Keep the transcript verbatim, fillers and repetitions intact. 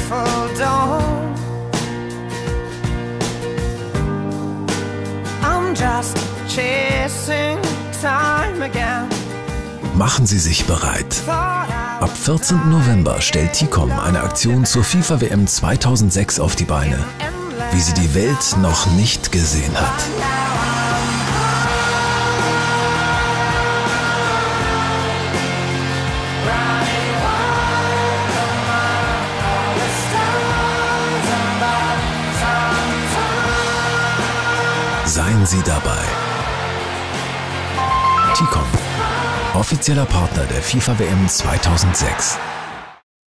beautiful dawn. I'm just chasing time again. Machen Sie sich bereit. Ab vierzehnten November stellt T COM eine Aktion zur FIFA W M zweitausendsechs auf die Beine, wie sie die Welt noch nicht gesehen hat. Seien Sie dabei. T COM, offizieller Partner der FIFA W M zweitausendsechs.